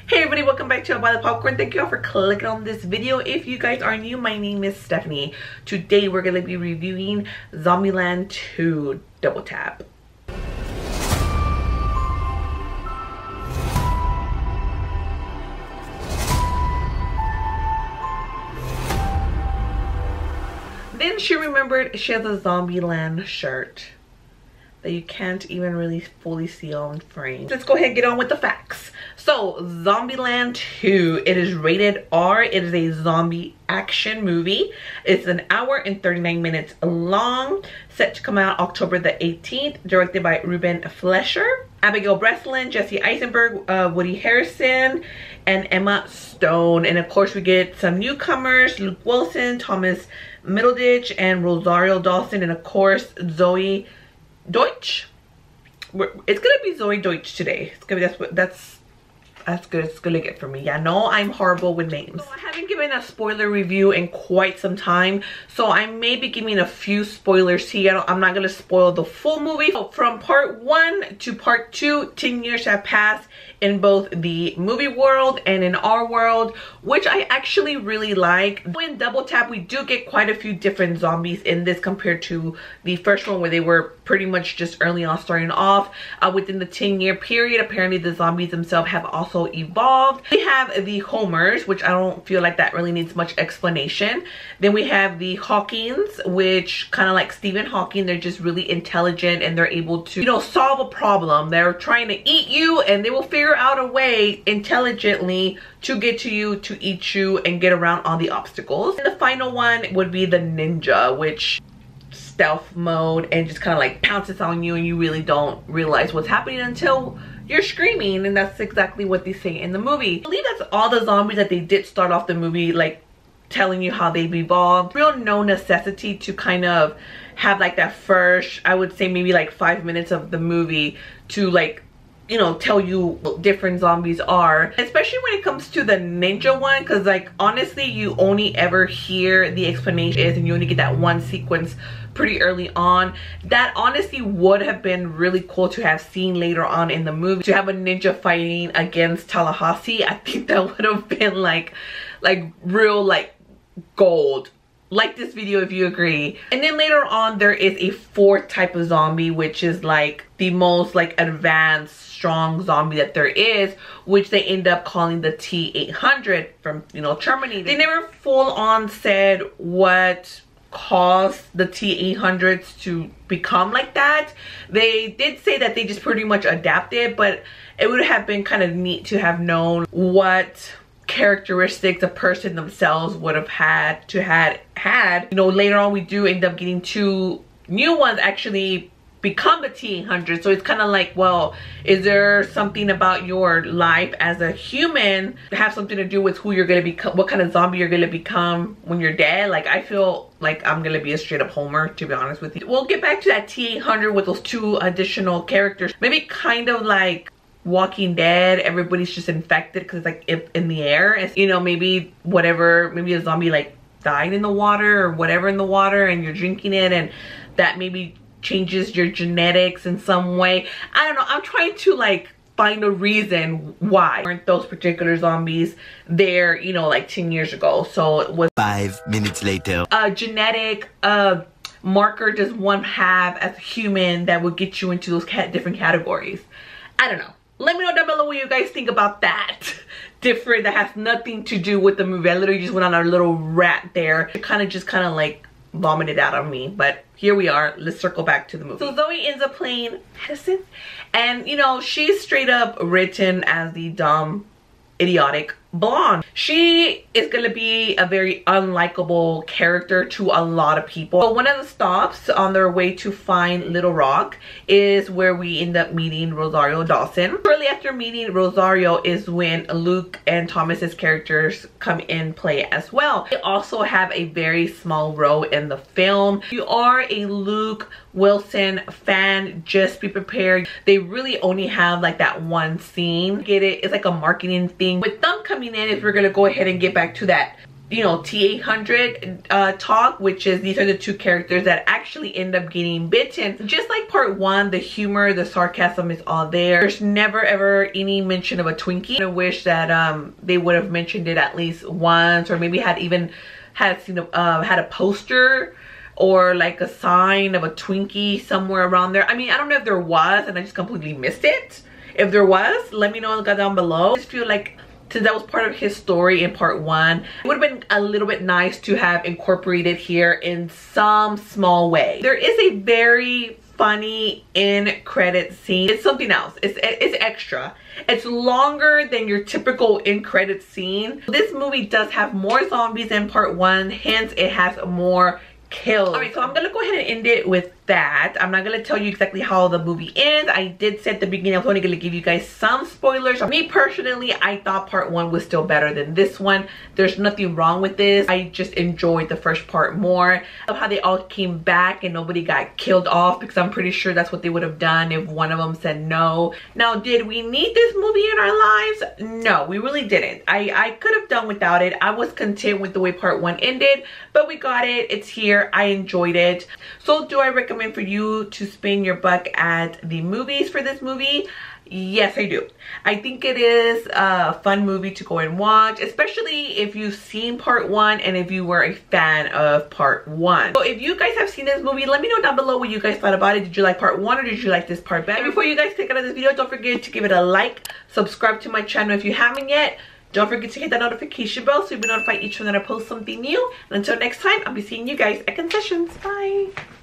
Hey everybody, welcome back to Buy the Popcorn. Thank you all for clicking on this video. If you guys are new, my name is Stephanie. Today we're going to be reviewing Zombieland 2 Double Tap. Then she remembered she has a Zombieland shirt that you can't even really fully see on frame. Let's go ahead and get on with the facts. So Zombieland 2, it is rated R. It is a zombie action movie. It's an hour and 39 minutes long, set to come out October the 18th, directed by Ruben Fleischer, Abigail Breslin, Jesse Eisenberg, Woody Harrelson, and Emma Stone. And of course we get some newcomers: Luke Wilson, Thomas Middleditch, and Rosario Dawson, and of course Zoe Deutch. It's gonna be Zoe Deutch today. It's gonna be that's good. It's gonna get for me. Yeah, no, I'm horrible with names. So I haven't given a spoiler review in quite some time, so I may be giving a few spoilers here. I'm not gonna spoil the full movie. So from part 1 to part 2, 10 years have passed in both the movie world and in our world, which I actually really like. In Double Tap, we do get quite a few different zombies in this compared to the first one, where they were pretty much just early on starting off. Within the 10-year period, apparently the zombies themselves have also evolved. We have the Homers, which I don't feel like that really needs much explanation. Then we have the Hawkins, which kind of like Stephen Hawking, they're just really intelligent and they're able to, you know, solve a problem. They're trying to eat you and they will figure out a way intelligently to get to you, to eat you, and get around all the obstacles. And the final one would be the Ninja, which stealth mode and just kind of like pounces on you and you really don't realize what's happening until you're screaming. And that's exactly what they say in the movie. I believe that's all the zombies that they did start off the movie, like telling you how they've evolved. Real no necessity to kind of have like that first, I would say maybe like 5 minutes of the movie to, like, you know, tell you what different zombies are, especially when it comes to the Ninja one, because like honestly you only ever hear the explanation and you only get that one sequence pretty early on. That honestly would have been really cool to have seen later on in the movie, to have a ninja fighting against Tallahassee. I think that would have been like real like gold. Like this video if you agree. And then later on there is a 4th type of zombie, which is like the most like advanced strong zombie that there is, which they end up calling the T-800 from, you know, Terminator. They never full on said what caused the T-800s to become like that. They did say that they just pretty much adapted, but it would have been kind of neat to have known what characteristics a person themselves would have had. You know, later on we do end up getting 2 new ones actually become the T-800. So it's kind of like, well, is there something about your life as a human that have something to do with who you're gonna become, what kind of zombie you're gonna become when you're dead? Like, I feel like I'm gonna be a straight up Homer, to be honest with you. We'll get back to that T-800 with those 2 additional characters. Maybe kind of like Walking Dead, everybody's just infected because it's like in the air. And, you know, maybe whatever, maybe a zombie like died in the water or whatever in the water and you're drinking it, and that maybe changes your genetics in some way. I don't know. I'm trying to like find a reason why aren't those particular zombies there, you know, like 10 years ago. So it was 5 minutes later. A genetic marker does one have as a human that would get you into those different categories? I don't know. Let me know down below what you guys think about that. Different, that has nothing to do with the movie. I literally just went on a little rat there. It kind of like vomited out on me, but here we are. Let's circle back to the movie. So Zoe ends up playing Madison, and you know, she's straight up written as the dumb, idiotic blonde. She is gonna be a very unlikable character to a lot of people. But one of the stops on their way to find Little Rock is where we end up meeting Rosario Dawson. Shortly after meeting Rosario is when Luke and Thomas's characters come in play as well. They also have a very small role in the film. If you are a Luke Wilson fan, just be prepared. They really only have like that one scene. Get it? It's like a marketing thing with them coming in. If we're gonna go ahead and get back to that you know, T-800 talk, which is these are the two characters that actually end up getting bitten. Just like part one, the humor, the sarcasm is all there. There's never ever any mention of a Twinkie. I wish that they would have mentioned it at least once, or maybe had a poster or like a sign of a Twinkie somewhere around there. I mean, I don't know if there was and I just completely missed it. If there was, let me know down below. I just feel like since that was part of his story in part one, it would have been a little bit nice to have incorporated here in some small way. There is a very funny end credit scene. It's something else. It's extra. It's longer than your typical end credit scene. This movie does have more zombies in part one, hence it has more kills. Alright, so I'm gonna go ahead and end it with that. I'm not gonna tell you exactly how the movie ends. I did say at the beginning I was only gonna give you guys some spoilers. Me personally, I thought part one was still better than this one. There's nothing wrong with this. I just enjoyed the first part more. I love how they all came back and nobody got killed off, because I'm pretty sure that's what they would have done if one of them said no. Now, did we need this movie in our lives? No, we really didn't. I could have done without it. I was content with the way part one ended, but we got it. It's here. I enjoyed it. So do I recommend for you to spend your buck at the movies for this movie? Yes, I do. I think it is a fun movie to go and watch, especially if you've seen part one and if you were a fan of part one. So if you guys have seen this movie, let me know down below what you guys thought about it. Did you like part one or did you like this part better? And before you guys take out of this video, don't forget to give it a like, subscribe to my channel if you haven't yet. Don't forget to hit that notification bell so you'll be notified each time that I post something new. And until next time, I'll be seeing you guys at concessions. Bye.